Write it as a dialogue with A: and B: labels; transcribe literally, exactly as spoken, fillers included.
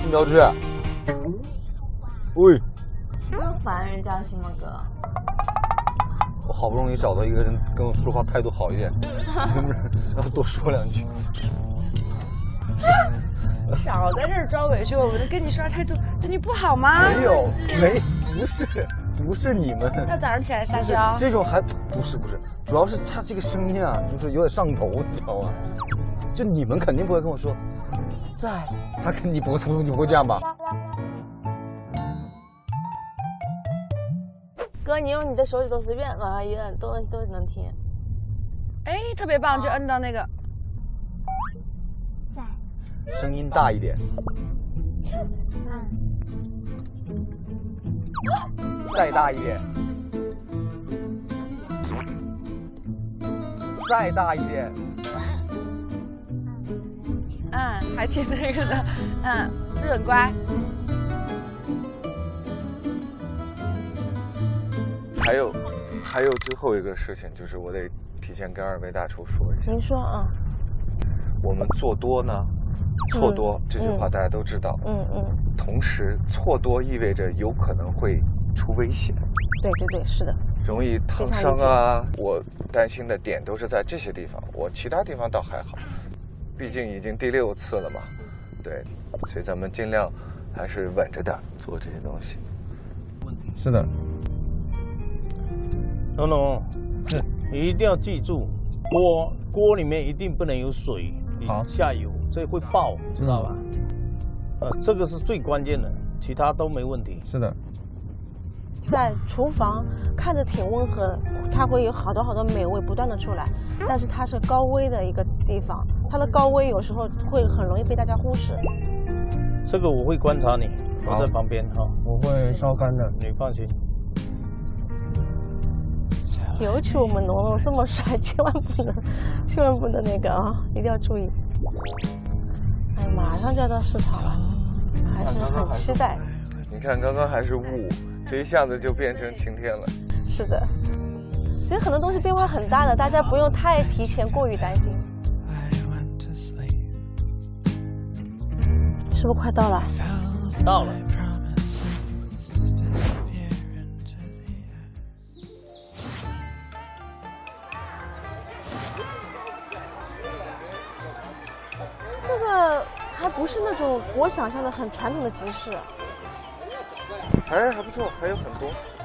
A: 新标志。喂，
B: 不用烦人家行吗，哥？
A: 我好不容易找到一个人跟我说话态度好一点，能不能让他多说两句？
C: 少在这儿装委屈，我们跟你说态度对你不好吗？
A: 没有，没，不是，不是你们。
C: 要早上起来撒娇？
A: 这种还不是不是，主要是他这个声音啊，就是有点上头，你知道吗？就你们肯定不会跟我说，在，他肯定不会，你不会这样吧？
B: 哥，你用你的手指头随便往上一摁，都都能听。
C: 哎，特别棒，就摁到那个。
B: 在。
A: 声音大一点。再大一点。再大一点。
C: 嗯，还挺那个的，嗯，是很乖。
D: 还有，还有最后一个事情，就是我得提前跟二位大厨说一下。
B: 您说啊。
D: 我们做多呢，错多、嗯、这句话大家都知道。嗯嗯。同时，错多意味着有可能会出危险。
B: 对对对，是的。
D: 容易烫伤啊！我担心的点都是在这些地方，我其他地方倒还好。毕竟已经第六次了嘛，对，所以咱们尽量还是稳着点做这些东西。
A: 是的。
E: 龙龙，是你一定要记住，锅锅里面一定不能有水，你下油，这会爆，知道吧？嗯、呃，这个是最关键的，其他都没问题。
A: 是的。
F: 在厨房看着挺温和，它会有好多好多美味不断的出来，但是它是高危的一个地方，它的高危有时候会很容易被大家忽视。
E: 这个我会观察你，我在旁边哈，
G: 我会烧干的，
E: 你放心。
F: 尤其我们龙龙这么帅，千万不能，千万不能那个啊，一定要注意。哎，马上就要到市场了，还是很期待。
D: 你看，刚刚还是雾。这一下子就变成晴天了。
F: 是的，所以很多东西变化很大的，大家不用太提前过于担心。是不是快到了？
E: 到了。
F: 这个还不是那种我想象的很传统的集市。
D: 哎，还不错，还有很多。